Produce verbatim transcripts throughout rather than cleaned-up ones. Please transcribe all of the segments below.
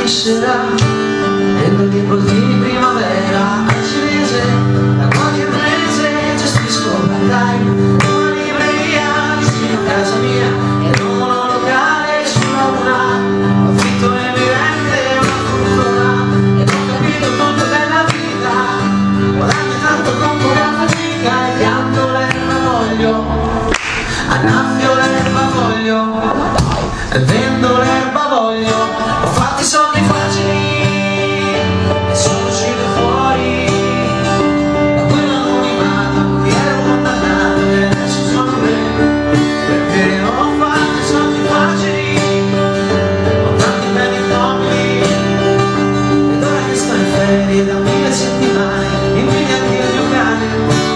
sera, prendo il libro di primavera cinese, da qualche mese gestisco part-time una libreria vicino a casa mia e non ho locale sulla una, affitto e mi rende una fortuna e ho capito il mondo della vita, guadagno tanto con poca fatica e pianto l'erba voglio, annaffio l'erba voglio, e vendo l'erba voglio, ho fatto i soldi facili e sono uscito fuori da quell'anonimato a cui ero condannato e adesso sono re, perché ho fatto i soldi facili, ho tanti beni nobili ed ora che sto in ferie da mille settimane impegnati il mio cane,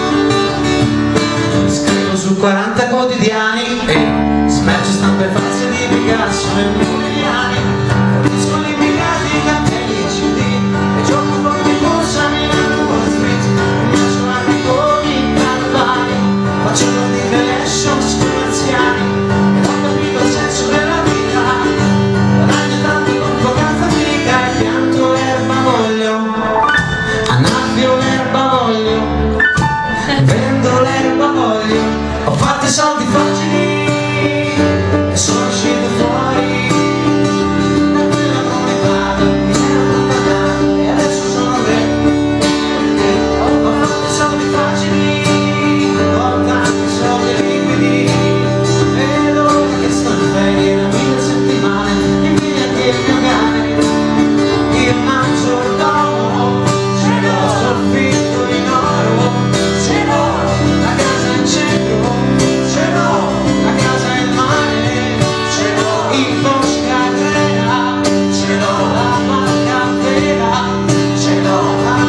scrivo su quaranta quotidiani e smercio stampe false di Picasso e Modigliani, fornisco l'impiegati, cartelli e C D e gioco con i borsa Milano Wall Street, immagino articoli in talebani, faccio di relations commerciali ed ho capito il senso della vita, guadagno tanto con poca fatica e pianto l'erba voglio, annaffio l'erba voglio, vendo l'erba voglio, ho fatto i soldi facili e sono uscito fuori da quella come vado, mi ero condannato e adesso sono re, ho fatto i soldi facili, ho tanti soldi liquidi ed ora che sto in ferie da mille settimane impegnati il mio cane, io mangio il domo, ce l'ho soffitto in oro, ce l'ho la casa in centro, ce l'ho la casa in mare, ce l'ho in Boscarera, ce l'ho la marca vera, ce l'ho la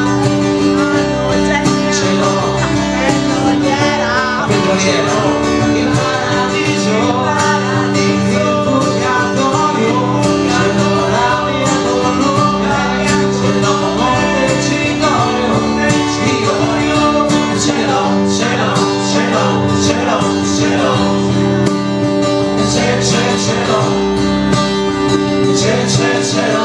ce l'ho la petroliera, il paradiso, il purgatorio, ce l'ho la via Colomba, ce l'ho Montecitorio, Cigorio, ce l'ho, ce l'ho, ce l'ho, ce l'ho, ce l'ho, ce, ce, ce l'ho, ce, ce, ce l'ho.